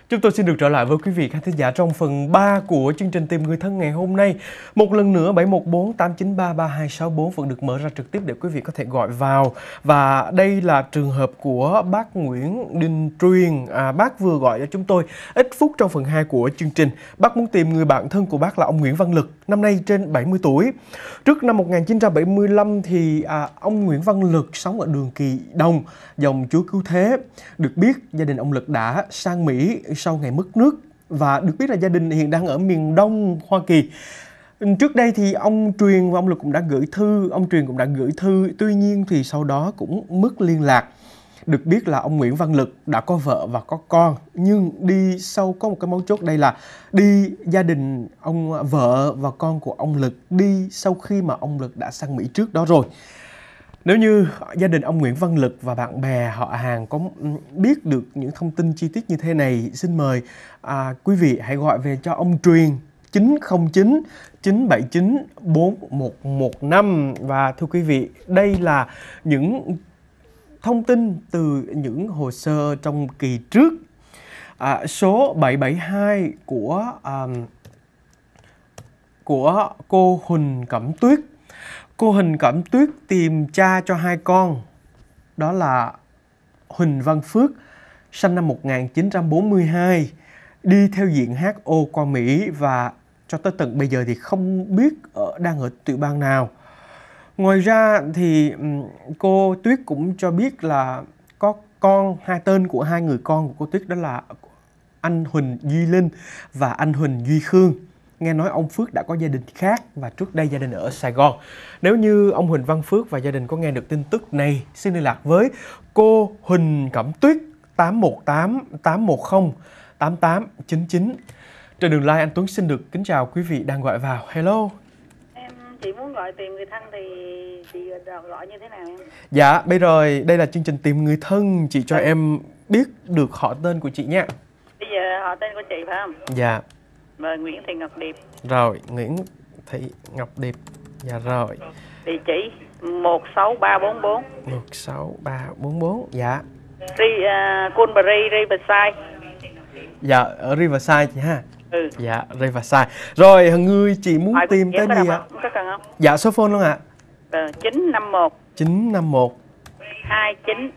Chúng tôi xin được trở lại với quý vị khán thính giả trong phần 3 của chương trình Tìm Người Thân ngày hôm nay. Một lần nữa 714 893 3264 vẫn được mở ra trực tiếp để quý vị có thể gọi vào. Và đây là trường hợp của bác Nguyễn Đình Truyền. Bác vừa gọi cho chúng tôi ít phút trong phần 2 của chương trình. Bác muốn tìm người bạn thân của bác là ông Nguyễn Văn Lực, năm nay trên 70 tuổi. Trước năm 1975 thì ông Nguyễn Văn Lực sống ở đường Kỳ Đồng, dòng Chúa Cứu Thế. Được biết gia đình ông Lực đã sang Mỹ sau ngày mất nước, và được biết là gia đình hiện đang ở miền Đông Hoa Kỳ. Trước đây thì ông Truyền và ông Lực cũng đã gửi thư, ông Truyền cũng đã gửi thư, tuy nhiên thì sau đó cũng mất liên lạc. Được biết là ông Nguyễn Văn Lực đã có vợ và có con, nhưng đi sau có một cái mấu chốt đây là gia đình ông vợ và con của ông Lực đi sau khi mà ông Lực đã sang Mỹ trước đó rồi. Nếu như gia đình ông Nguyễn Văn Lực và bạn bè họ hàng có biết được những thông tin chi tiết như thế này, xin mời quý vị hãy gọi về cho ông Truyền 909 979 4115. Và thưa quý vị, đây là những thông tin từ những hồ sơ trong kỳ trước. Số 772 của cô Huỳnh Cẩm Tuyết. Cô Huỳnh Cẩm Tuyết tìm cha cho hai con, đó là Huỳnh Văn Phước, sinh năm 1942, đi theo diện HO qua Mỹ và cho tới tận bây giờ thì không biết đang ở tiểu bang nào. Ngoài ra thì cô Tuyết cũng cho biết là có con, hai tên của hai người con của cô Tuyết đó là anh Huỳnh Duy Linh và anh Huỳnh Duy Khương. Nghe nói ông Phước đã có gia đình khác và trước đây gia đình ở Sài Gòn. Nếu như ông Huỳnh Văn Phước và gia đình có nghe được tin tức này, xin liên lạc với cô Huỳnh Cẩm Tuyết 818 810 8899. Trên đường line, anh Tuấn xin được kính chào quý vị đang gọi vào. Hello. Chị muốn gọi tìm người thân thì chị gọi như thế nào em? Dạ, bây giờ đây là chương trình Tìm Người Thân. Chị cho em biết được họ tên của chị nha. Bây giờ họ tên của chị phải không? Dạ. Rồi, Nguyễn Thị Ngọc Điệp. Rồi, Nguyễn Thị Ngọc Điệp. Dạ rồi. Địa chỉ 16344. 16344. Dạ. Culberry, Riverside. Dạ, ở Riverside chị ha. Ừ. Dạ, Riverside. Rồi, người chị muốn tìm tên gì ạ? Có cần không? Dạ, số phone luôn ạ. 951 951 29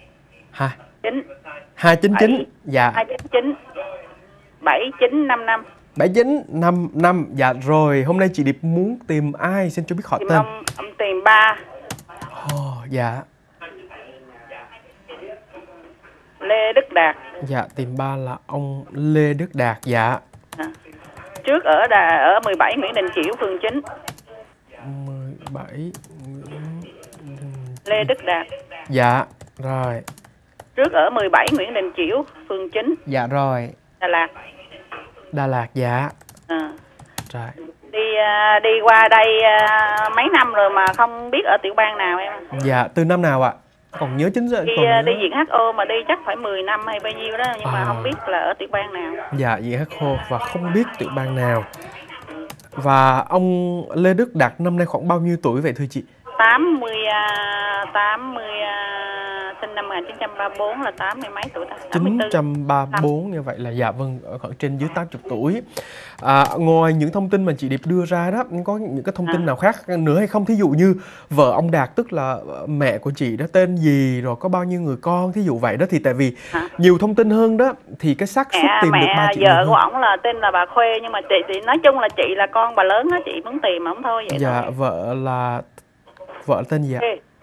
299. Dạ. 299 7955. 7955. Dạ rồi, hôm nay chị Điệp muốn tìm ai? Xin cho biết họ tên. Ông tìm ba. Dạ. Lê Đức Đạt. Dạ, tìm ba là ông Lê Đức Đạt. Dạ. Trước ở 17 Nguyễn Đình Chiểu, phường 9. 17 Lê Đức Đạt. Dạ, rồi. Trước ở 17 Nguyễn Đình Chiểu, phường 9. Dạ rồi. Đà Lạt. Đà Lạt, dạ. Rồi. Đi qua đây mấy năm rồi mà không biết ở tiểu bang nào em. Dạ, từ năm nào ạ? Còn nhớ chính xác. Đi viện HO mà đi chắc phải 10 năm hay bao nhiêu đó, nhưng mà không biết là ở tiểu bang nào. Dạ, viện HO và không biết tiểu bang nào. Và ông Lê Đức Đạt năm nay khoảng bao nhiêu tuổi vậy thưa chị? 80 sinh năm 1934 là 80 mấy tuổi ta? 934, như vậy là dạ vâng, ở khoảng trên dưới 80 tuổi. Ngoài những thông tin mà chị Điệp đưa ra đó, có những cái thông tin nào khác nữa hay không? Thí dụ như vợ ông Đạt, tức là mẹ của chị đó tên gì, rồi có bao nhiêu người con, thí dụ vậy đó, thì tại vì nhiều thông tin hơn đó thì cái xác suất tìm được ba chị. Vợ của ổng là tên là bà Khuê, nhưng mà chị nói chung là chị là con bà lớn á, chị muốn tìm ổng thôi vậy. Dạ, thôi. Vợ tên gì ạ?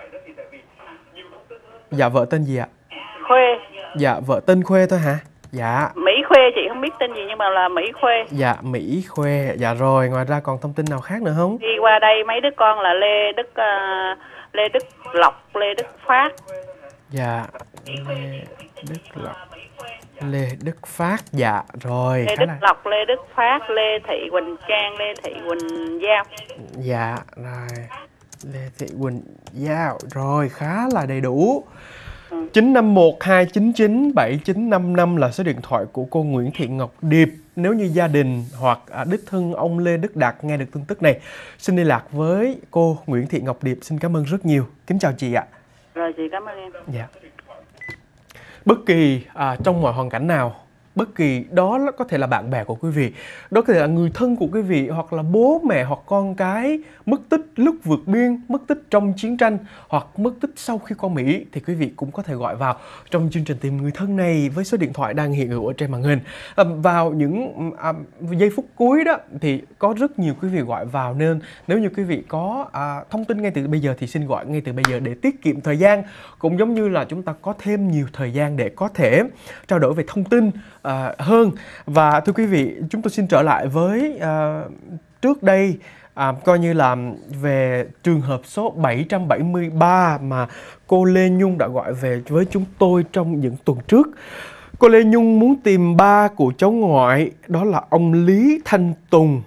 Dạ, vợ tên gì ạ? Khuê. Dạ, vợ tên Khuê thôi hả? Dạ. Mỹ Khuê, chị không biết tên gì nhưng mà là Mỹ Khuê. Dạ, Mỹ Khuê. Dạ rồi, ngoài ra còn thông tin nào khác nữa không? Đi qua đây mấy đứa con là Lê Đức Lộc, Lê Đức Phát. Dạ, Lê Đức Lộc, Lê Đức Phát. Dạ rồi. Lê Đức Lộc, Lê Đức Phát, Lê Thị Quỳnh Trang, Lê Thị Quỳnh Giao. Dạ rồi, Lê Thị Quỳnh Giao. Rồi, khá là đầy đủ. 951 299 7955 là số điện thoại của cô Nguyễn Thị Ngọc Điệp. Nếu như gia đình hoặc đích thân ông Lê Đức Đạt nghe được tin tức này, xin liên lạc với cô Nguyễn Thị Ngọc Điệp. Xin cảm ơn rất nhiều. Kính chào chị ạ. Rồi, chị cảm ơn em. Dạ. Bất kỳ trong mọi hoàn cảnh nào, bất kỳ đó có thể là bạn bè của quý vị, đó có thể là người thân của quý vị, hoặc là bố mẹ hoặc con cái mất tích lúc vượt biên, mất tích trong chiến tranh, hoặc mất tích sau khi qua Mỹ, thì quý vị cũng có thể gọi vào trong chương trình Tìm Người Thân này với số điện thoại đang hiện hữu ở trên màn hình. Vào những giây phút cuối đó thì có rất nhiều quý vị gọi vào, nên nếu như quý vị có thông tin ngay từ bây giờ thì xin gọi ngay từ bây giờ để tiết kiệm thời gian, cũng giống như là chúng ta có thêm nhiều thời gian để có thể trao đổi về thông tin hơn. Và thưa quý vị, chúng tôi xin trở lại với trước đây, coi như là về trường hợp số 773 mà cô Lê Nhung đã gọi về với chúng tôi trong những tuần trước. Cô Lê Nhung muốn tìm ba của cháu ngoại, đó là ông Lý Thanh Tùng.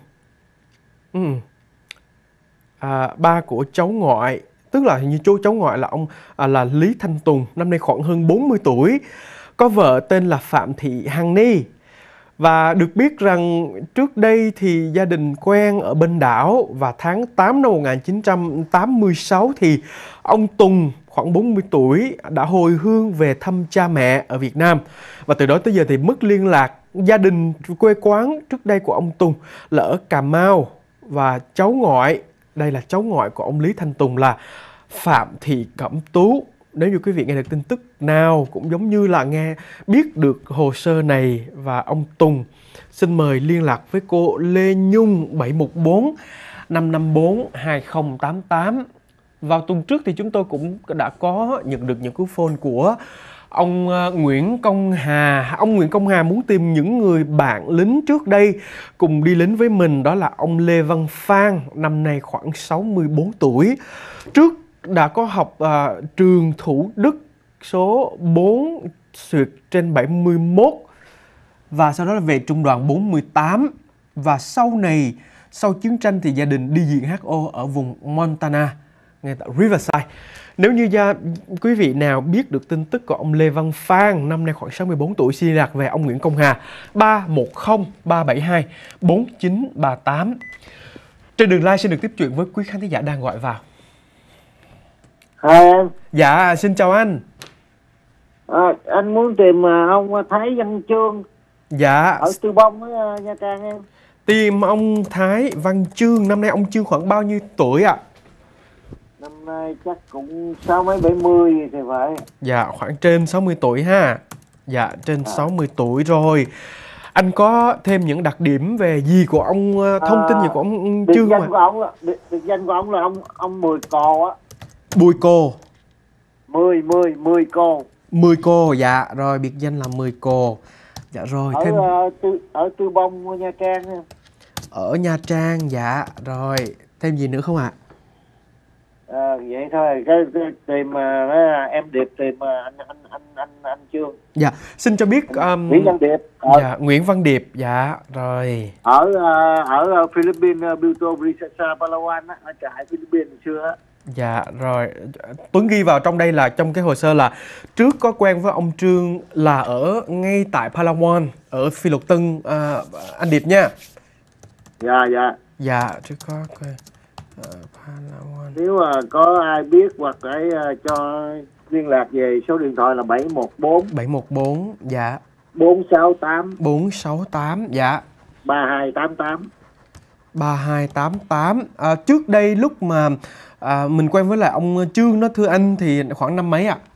Ba của cháu ngoại, tức là hình như cháu ngoại là ông là Lý Thanh Tùng, năm nay khoảng hơn 40 tuổi, có vợ tên là Phạm Thị Hằng Ni. Và được biết rằng trước đây thì gia đình quen ở bên đảo, và tháng 8 năm 1986 thì ông Tùng khoảng 40 tuổi đã hồi hương về thăm cha mẹ ở Việt Nam. Và từ đó tới giờ thì mất liên lạc. Gia đình quê quán trước đây của ông Tùng là ở Cà Mau, và cháu ngoại, đây là cháu ngoại của ông Lý Thanh Tùng, là Phạm Thị Cẩm Tú. Nếu như quý vị nghe được tin tức nào cũng giống như là nghe biết được hồ sơ này và ông Tùng, xin mời liên lạc với cô Lê Nhung 714 554 2088. Vào tuần trước thì chúng tôi cũng đã có nhận được những cú phone của ông Nguyễn Công Hà. Ông Nguyễn Công Hà muốn tìm những người bạn lính trước đây cùng đi lính với mình, đó là ông Lê Văn Phan, năm nay khoảng 64 tuổi. Trước đã có học trường Thủ Đức số 4/71, và sau đó là về trung đoàn 418. Và sau này, sau chiến tranh thì gia đình đi diện HO ở vùng Montana, ngay tại Riverside. Nếu như quý vị nào biết được tin tức của ông Lê Văn Phan, năm nay khoảng 64 tuổi, xin liên lạc về ông Nguyễn Công Hà 310 372 4938. Trên đường live xin được tiếp chuyện với quý khán thính giả đang gọi vào. Hai em. Dạ, xin chào anh. Anh muốn tìm ông Thái Văn Chương. Dạ. Ở Tư Bông ở Nha Trang em. Tìm ông Thái Văn Chương. Năm nay ông Chương khoảng bao nhiêu tuổi ạ? Năm nay chắc cũng 60-70 thì phải. Dạ, khoảng trên 60 tuổi ha. Dạ, trên 60 tuổi rồi. Anh có thêm những đặc điểm về gì của ông, thông tin gì của ông Chương mà? Biệt danh của ông là ông Mười Cồ á. Bùi Cồ. Mười Cồ. 10 cô, dạ rồi, biệt danh là 10 cô. Dạ rồi, thêm ở Tư Bông Nha Trang em. Ở Nha Trang, dạ rồi, thêm gì nữa không ạ? Vậy thôi, cái tìm em Điệp tìm anh Chương. Dạ, xin cho biết Nguyễn Văn Điệp. Dạ, Nguyễn Văn Điệp, dạ rồi. Ở Philippines, Puerto Princesa, Palawan á, ở trại Philippines xưa á. Dạ rồi, Tuấn ghi vào trong đây là trong cái hồ sơ là trước có quen với ông Trương là ở ngay tại Palawan, ở Phi Luật Tân, anh Điệp nha. Dạ. Dạ, trước có quen Palawan. Nếu mà có ai biết hoặc để cho liên lạc về số điện thoại là 714 dạ 468 dạ 3288. Trước đây lúc mà mình quen với lại ông Trương đó thưa anh, thì khoảng năm mấy ạ?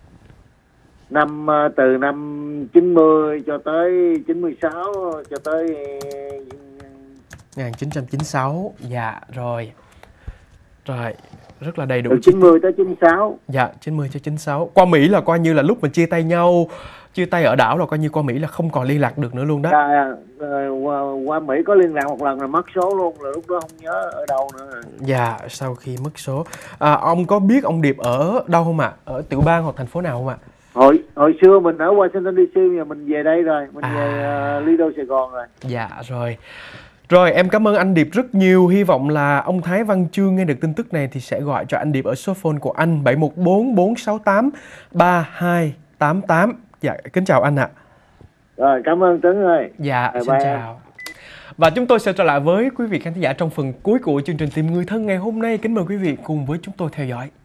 Từ năm 90 cho tới 96 cho tới 1996. Dạ rồi. Rồi, rất là đầy đủ. Từ 90 tới 96. Dạ, 90 cho 96. Qua Mỹ là coi như là lúc mà chia tay nhau, chia tay ở đảo là coi như qua Mỹ là không còn liên lạc được nữa luôn đó. Qua Mỹ có liên lạc một lần là mất số luôn, là lúc đó không nhớ ở đâu nữa. Dạ, sau khi mất số. Ông có biết ông Điệp ở đâu không ạ? Ở tiểu bang hoặc thành phố nào không ạ? Hồi xưa mình ở Washington DC, giờ mình về đây rồi, mình về Lido Sài Gòn rồi. Dạ rồi. Rồi, em cảm ơn anh Điệp rất nhiều. Hy vọng là ông Thái Văn Chương nghe được tin tức này thì sẽ gọi cho anh Điệp ở số phone của anh 714 468 3288. Dạ, kính chào anh ạ. Rồi, cảm ơn Tuấn ơi. Dạ, xin chào. Và chúng tôi sẽ trở lại với quý vị khán giả trong phần cuối của chương trình Tìm Người Thân ngày hôm nay. Kính mời quý vị cùng với chúng tôi theo dõi.